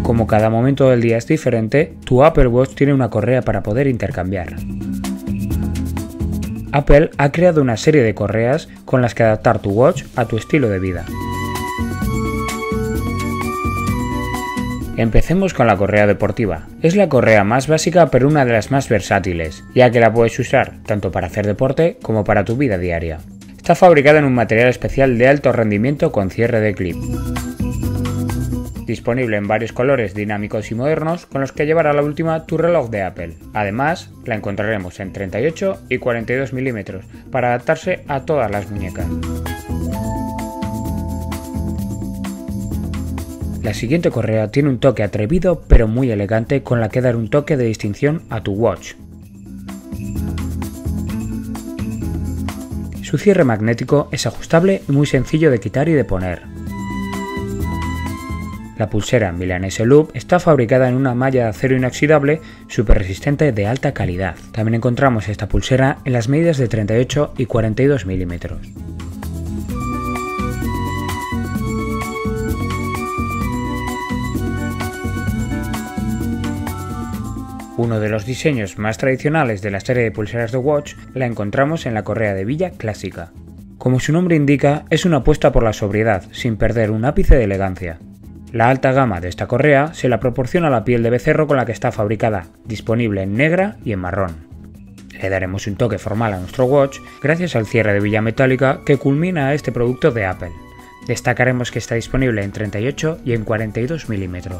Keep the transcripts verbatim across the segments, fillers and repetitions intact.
Como cada momento del día es diferente, tu Apple Watch tiene una correa para poder intercambiar. Apple ha creado una serie de correas con las que adaptar tu watch a tu estilo de vida. Empecemos con la correa deportiva. Es la correa más básica pero una de las más versátiles, ya que la puedes usar tanto para hacer deporte como para tu vida diaria. Está fabricada en un material especial de alto rendimiento con cierre de clip. Disponible en varios colores dinámicos y modernos con los que llevar a la última tu reloj de Apple. Además, la encontraremos en treinta y ocho y cuarenta y dos milímetros para adaptarse a todas las muñecas. La siguiente correa tiene un toque atrevido pero muy elegante con la que dar un toque de distinción a tu watch. Su cierre magnético es ajustable y muy sencillo de quitar y de poner. La pulsera Milanese Loop está fabricada en una malla de acero inoxidable súper resistente de alta calidad. También encontramos esta pulsera en las medidas de treinta y ocho y cuarenta y dos milímetros. Uno de los diseños más tradicionales de la serie de pulseras de Watch la encontramos en la correa de Villa clásica. Como su nombre indica, es una apuesta por la sobriedad, sin perder un ápice de elegancia. La alta gama de esta correa se la proporciona la piel de becerro con la que está fabricada, disponible en negra y en marrón. Le daremos un toque formal a nuestro watch gracias al cierre de villa metálica que culmina a este producto de Apple. Destacaremos que está disponible en treinta y ocho y en cuarenta y dos milímetros.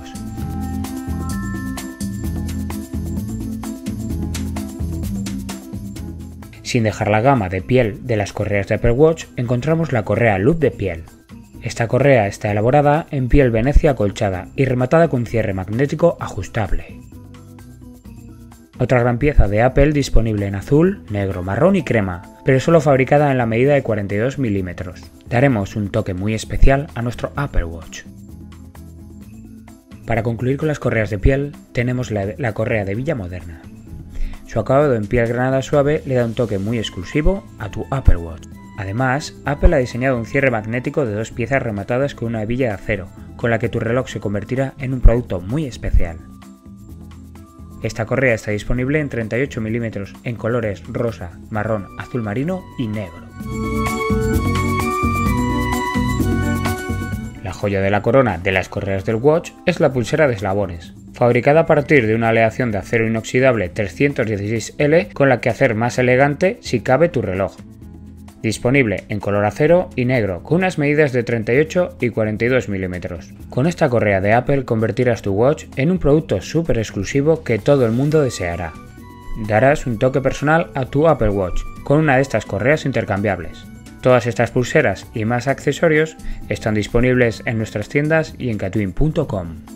Sin dejar la gama de piel de las correas de Apple Watch, encontramos la correa Loop de piel. Esta correa está elaborada en piel Venecia acolchada y rematada con cierre magnético ajustable. Otra gran pieza de Apple disponible en azul, negro, marrón y crema, pero solo fabricada en la medida de cuarenta y dos milímetros. Daremos un toque muy especial a nuestro Apple Watch. Para concluir con las correas de piel, tenemos la, la correa de Villa moderna. Su acabado en piel granada suave le da un toque muy exclusivo a tu Apple Watch. Además, Apple ha diseñado un cierre magnético de dos piezas rematadas con una hebilla de acero, con la que tu reloj se convertirá en un producto muy especial. Esta correa está disponible en treinta y ocho milímetros en colores rosa, marrón, azul marino y negro. La joya de la corona de las correas del Watch es la pulsera de eslabones, fabricada a partir de una aleación de acero inoxidable trescientos dieciséis L con la que hacer más elegante si cabe tu reloj. Disponible en color acero y negro, con unas medidas de treinta y ocho y cuarenta y dos milímetros. Con esta correa de Apple convertirás tu watch en un producto súper exclusivo que todo el mundo deseará. Darás un toque personal a tu Apple Watch con una de estas correas intercambiables. Todas estas pulseras y más accesorios están disponibles en nuestras tiendas y en katwin punto com.